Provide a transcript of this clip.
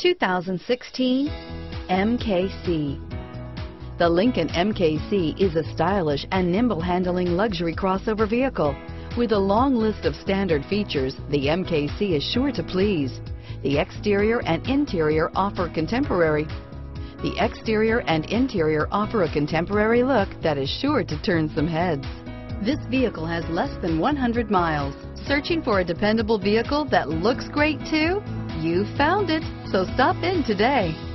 2016 MKC. The Lincoln MKC is a stylish and nimble handling luxury crossover vehicle. With a long list of standard features, the MKC is sure to please. The exterior and interior offer a contemporary look that is sure to turn some heads. This vehicle has less than 100 miles. Searching for a dependable vehicle that looks great too? You found it, so stop in today.